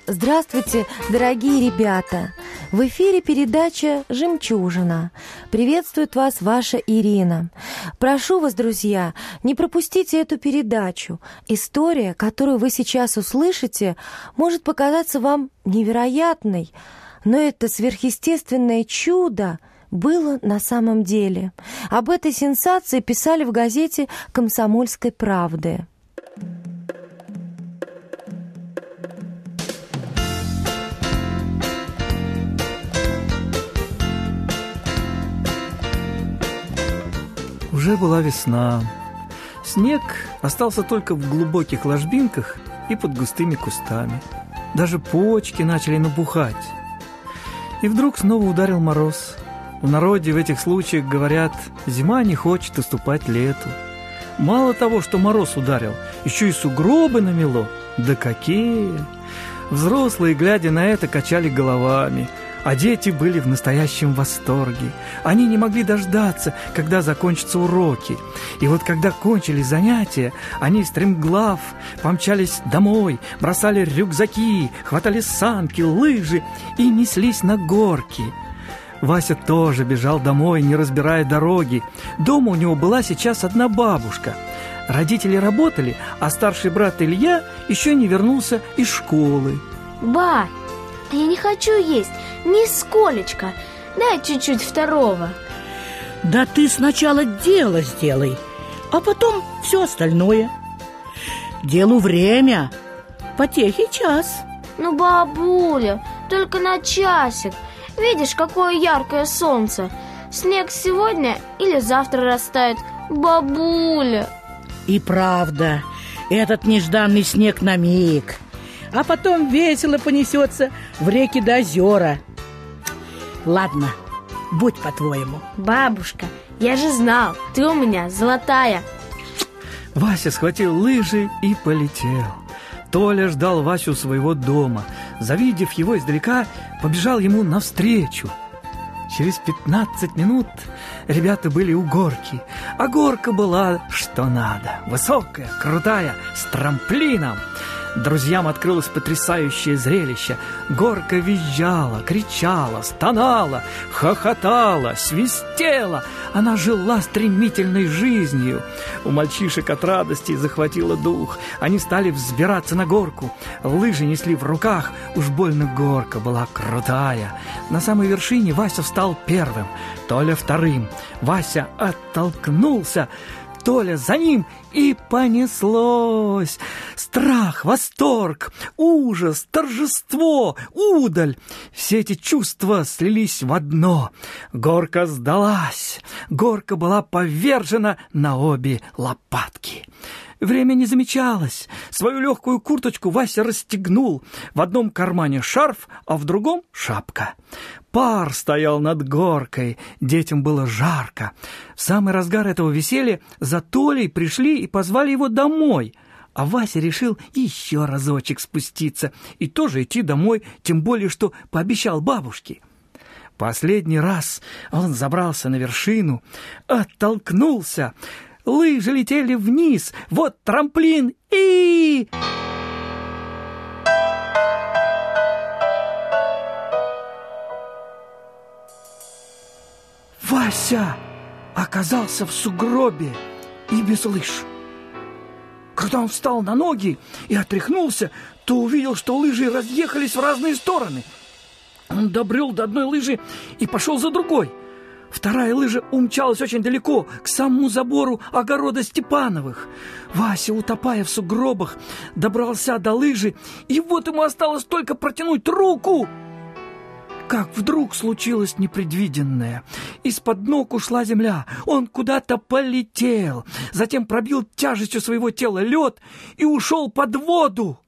Здравствуйте, дорогие ребята! В эфире передача «Жемчужина». Приветствует вас ваша Ирина. Прошу вас, друзья, не пропустите эту передачу. История, которую вы сейчас услышите, может показаться вам невероятной, но это сверхъестественное чудо было на самом деле. Об этой сенсации писали в газете «Комсомольской правды». Уже была весна. Снег остался только в глубоких ложбинках и под густыми кустами. Даже почки начали набухать. И вдруг снова ударил мороз. В народе в этих случаях говорят: зима не хочет уступать лету. Мало того, что мороз ударил, еще и сугробы намело. Да какие! Взрослые, глядя на это, качали головами, а дети были в настоящем восторге. Они не могли дождаться, когда закончатся уроки. И вот когда кончились занятия, они стремглав помчались домой, бросали рюкзаки, хватали санки, лыжи и неслись на горки. Вася тоже бежал домой, не разбирая дороги. Дома у него была сейчас одна бабушка. Родители работали, а старший брат Илья еще не вернулся из школы. Ба, я не хочу есть нисколечко. Дай чуть-чуть второго. Да ты сначала дело сделай, а потом все остальное. Делу время, потехи час. Ну, бабуля, только на часик. Видишь, какое яркое солнце. Снег сегодня или завтра растает. Бабуля. И правда, этот нежданный снег на миг, а потом весело понесется в реки до озера. Ладно, будь по-твоему. Бабушка, я же знал, ты у меня золотая. Вася схватил лыжи и полетел. Толя ждал Васю у своего дома. Завидев его издалека, побежал ему навстречу. Через 15 минут ребята были у горки. А горка была что надо. Высокая, крутая, с трамплином. Друзьям открылось потрясающее зрелище. Горка визжала, кричала, стонала, хохотала, свистела. Она жила стремительной жизнью. У мальчишек от радости захватило дух. Они стали взбираться на горку. Лыжи несли в руках. Уж больно горка была крутая. На самой вершине Вася встал первым, Толя вторым. Вася оттолкнулся, Толя за ним, и понеслось. Страх, восторг, ужас, торжество, удаль. Все эти чувства слились в одно. Горка сдалась. Горка была повержена на обе лопатки. Время не замечалось. Свою легкую курточку Вася расстегнул. В одном кармане шарф, а в другом шапка. Пар стоял над горкой. Детям было жарко. В самый разгар этого веселья за Толей пришли и позвали его домой. А Вася решил еще разочек спуститься и тоже идти домой, тем более, что пообещал бабушке. Последний раз он забрался на вершину, оттолкнулся. Лыжи летели вниз, вот трамплин и... Вася оказался в сугробе и без лыж. Когда он встал на ноги и отряхнулся, то увидел, что лыжи разъехались в разные стороны. Он добрел до одной лыжи и пошел за другой. Вторая лыжа умчалась очень далеко, к самому забору огорода Степановых. Вася, утопая в сугробах, добрался до лыжи, и вот ему осталось только протянуть руку. Как вдруг случилось непредвиденное. Из-под ног ушла земля, он куда-то полетел, затем пробил тяжестью своего тела лед и ушел под воду.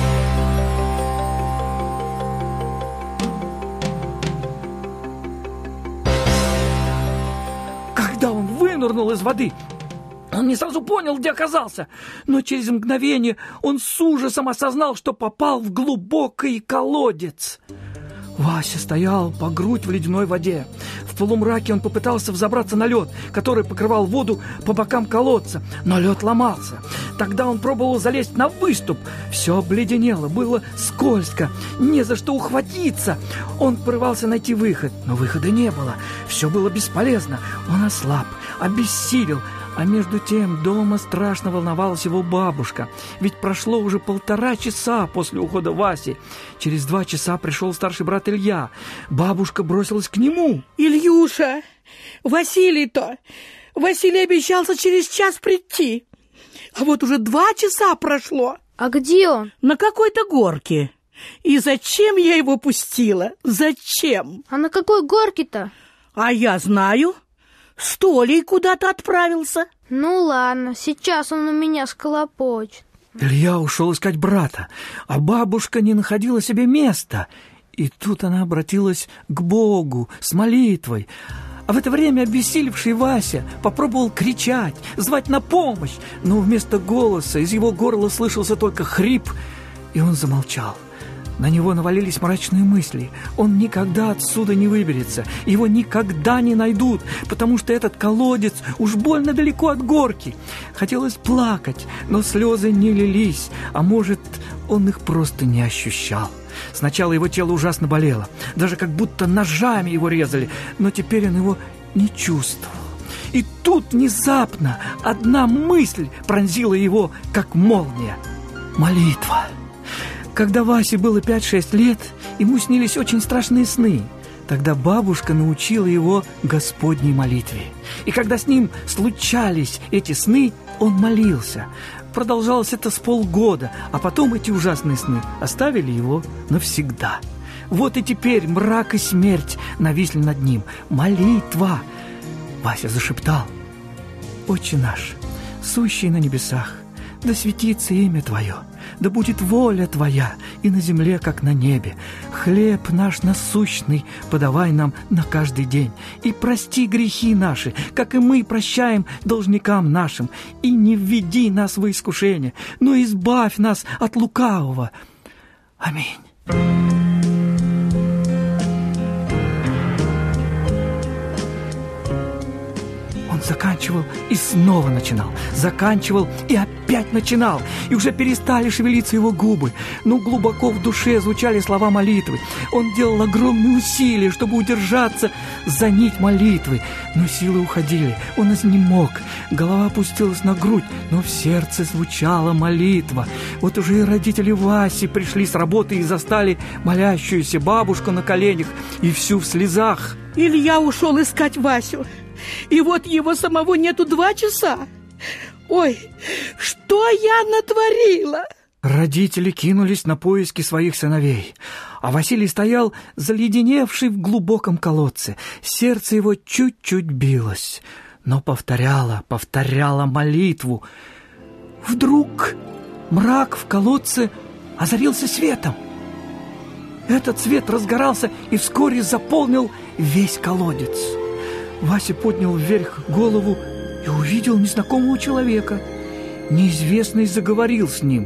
Когда он вынырнул из воды, он не сразу понял, где оказался, но через мгновение он с ужасом осознал, что попал в глубокий колодец. Вася стоял по грудь в ледяной воде. В полумраке он попытался взобраться на лед, который покрывал воду по бокам колодца, но лед ломался. Тогда он пробовал залезть на выступ. Все обледенело, было скользко, не за что ухватиться. Он порывался найти выход, но выхода не было. Все было бесполезно. Он ослаб, обессилел. А между тем дома страшно волновалась его бабушка. Ведь прошло уже 1,5 часа после ухода Васи. Через 2 часа пришел старший брат Илья. Бабушка бросилась к нему. Ильюша, Василий обещался через час прийти. А вот уже 2 часа прошло. А где он? На какой-то горке. И зачем я его пустила? Зачем? А на какой горке-то? А я знаю. С Толей куда-то отправился. Ну ладно, сейчас он у меня сколопочет. Илья ушел искать брата, а бабушка не находила себе места. И тут она обратилась к Богу с молитвой. А в это время обессилевший Вася попробовал кричать, звать на помощь, но вместо голоса из его горла слышался только хрип, и он замолчал. На него навалились мрачные мысли. Он никогда отсюда не выберется, его никогда не найдут, потому что этот колодец уж больно далеко от горки. Хотелось плакать, но слезы не лились, а может, он их просто не ощущал. Сначала его тело ужасно болело, даже как будто ножами его резали, но теперь он его не чувствовал. И тут внезапно одна мысль пронзила его, как молния. Молитва. Когда Васе было 5-6 лет, ему снились очень страшные сны. Тогда бабушка научила его Господней молитве. И когда с ним случались эти сны, он молился. Продолжалось это с полгода, а потом эти ужасные сны оставили его навсегда. Вот и теперь мрак и смерть нависли над ним. Молитва! Вася зашептал: «Отче наш, сущий на небесах, да светится имя Твое, да будет воля Твоя и на земле, как на небе. Хлеб наш насущный подавай нам на каждый день. И прости грехи наши, как и мы прощаем должникам нашим. И не введи нас во искушение, но избавь нас от лукавого. Аминь». Заканчивал и снова начинал, заканчивал и опять начинал, и уже перестали шевелиться его губы, но глубоко в душе звучали слова молитвы. Он делал огромные усилия, чтобы удержаться за нить молитвы, но силы уходили, он изнемог, голова опустилась на грудь, но в сердце звучала молитва. Вот уже и родители Васи пришли с работы и застали молящуюся бабушку на коленях, и всю в слезах. Илья ушел искать Васю. И вот его самого нету 2 часа. Ой, что я натворила? Родители кинулись на поиски своих сыновей, а Василий стоял заледеневший в глубоком колодце. Сердце его чуть-чуть билось, но повторяло молитву. Вдруг мрак в колодце озарился светом. Этот свет разгорался и вскоре заполнил весь колодец. Вася поднял вверх голову и увидел незнакомого человека. Неизвестный заговорил с ним.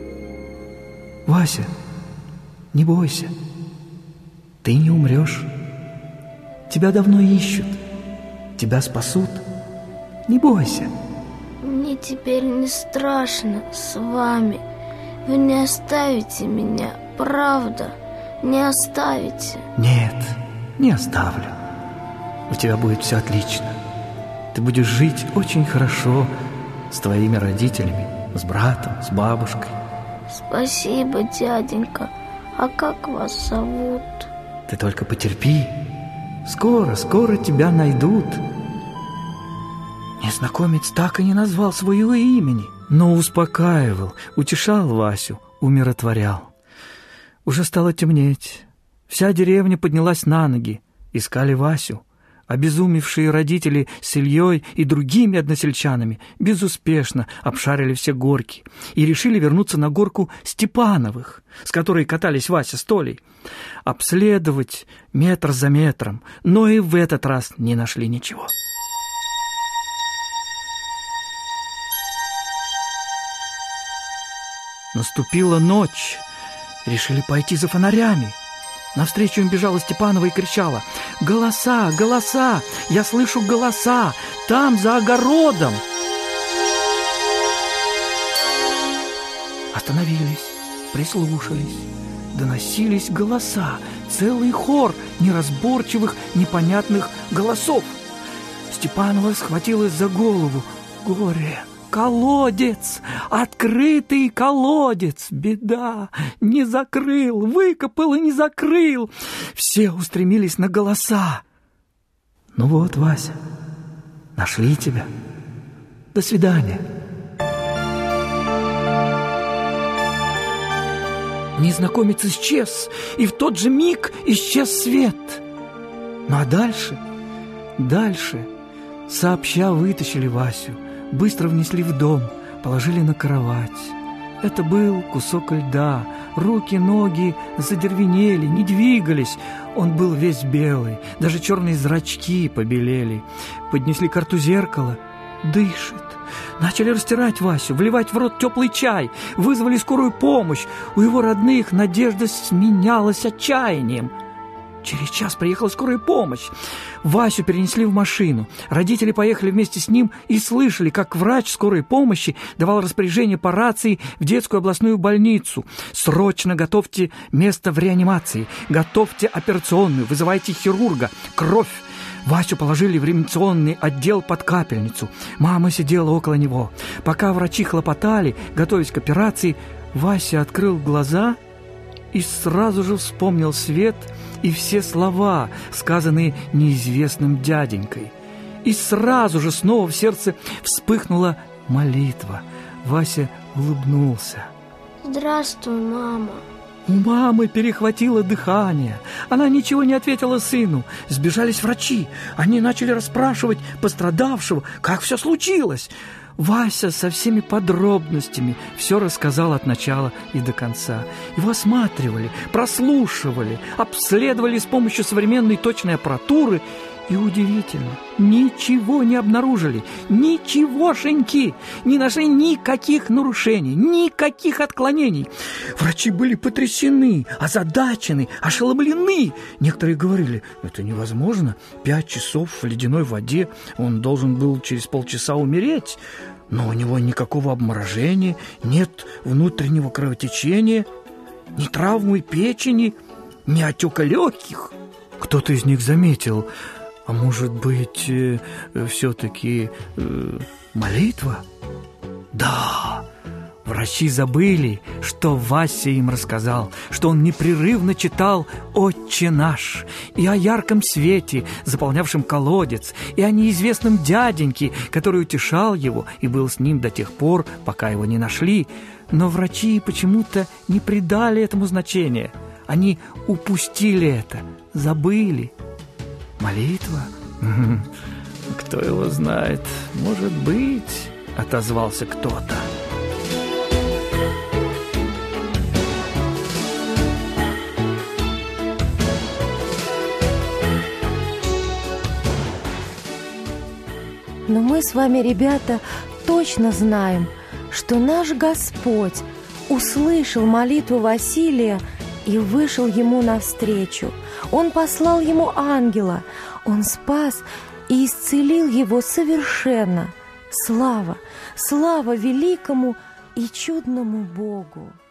«Вася, не бойся, ты не умрешь. Тебя давно ищут, тебя спасут. Не бойся». Мне теперь не страшно с вами. Вы не оставите меня, правда? Не оставите? Нет, не оставлю. У тебя будет все отлично. Ты будешь жить очень хорошо с твоими родителями, с братом, с бабушкой. Спасибо, дяденька. А как вас зовут? Ты только потерпи. Скоро тебя найдут. Незнакомец так и не назвал своего имени, но успокаивал, утешал Васю, умиротворял. Уже стало темнеть. Вся деревня поднялась на ноги, искали Васю. Обезумевшие родители с Ильей и другими односельчанами безуспешно обшарили все горки и решили вернуться на горку Степановых, с которой катались Вася с Толей. Обследовать метр за метром, но и в этот раз не нашли ничего. Наступила ночь. Решили пойти за фонарями. Навстречу им бежала Степанова и кричала: «Голоса! Голоса! Я слышу голоса! Там, за огородом!» Остановились, прислушались. Доносились голоса, целый хор неразборчивых, непонятных голосов. Степанова схватилась за голову. Горе! Колодец! Открытый колодец! Беда! Не закрыл! Выкопал и не закрыл! Все устремились на голоса. Ну вот, Вася, нашли тебя. До свидания. Незнакомец исчез, и в тот же миг исчез свет. Ну а дальше сообща вытащили Васю, быстро внесли в дом, положили на кровать. Это был кусок льда, руки, ноги задервенели, не двигались. Он был весь белый, даже черные зрачки побелели. Поднесли к рту зеркало, дышит. Начали растирать Васю, вливать в рот теплый чай, вызвали скорую помощь. У его родных надежда сменялась отчаянием. Через час приехала скорая помощь. Васю перенесли в машину. Родители поехали вместе с ним и слышали, как врач скорой помощи давал распоряжение по рации в детскую областную больницу. «Срочно готовьте место в реанимации, готовьте операционную, вызывайте хирурга, кровь». Васю положили в реанимационный отдел под капельницу. Мама сидела около него. Пока врачи хлопотали, готовясь к операции, Вася открыл глаза и сразу же вспомнил свет и все слова, сказанные неизвестным дяденькой. И сразу же снова в сердце вспыхнула молитва. Вася улыбнулся. Здравствуй, мама. У мамы перехватило дыхание. Она ничего не ответила сыну. Сбежались врачи. Они начали расспрашивать пострадавшего, как все случилось. Вася со всеми подробностями все рассказал от начала и до конца. Его осматривали, прослушивали, обследовали с помощью современной точной аппаратуры. И удивительно, ничего не обнаружили, ничегошеньки, не нашли никаких нарушений, никаких отклонений. Врачи были потрясены, озадачены, ошеломлены. Некоторые говорили: это невозможно, 5 часов в ледяной воде, он должен был через полчаса умереть. Но у него никакого обморожения, нет внутреннего кровотечения, ни травмы печени, ни отека легких. Кто-то из них заметил: а может быть, все-таки молитва? Да, врачи забыли, что Вася им рассказал, что он непрерывно читал «Отче наш», и о ярком свете, заполнявшем колодец, и о неизвестном дяденьке, который утешал его и был с ним до тех пор, пока его не нашли. Но врачи почему-то не придали этому значения. Они упустили это, забыли. Молитва? Кто его знает? Может быть, отозвался кто-то. Но мы с вами, ребята, точно знаем, что наш Господь услышал молитву Василия и вышел ему навстречу. Он послал ему ангела, он спас и исцелил его совершенно. Слава, слава великому и чудному Богу!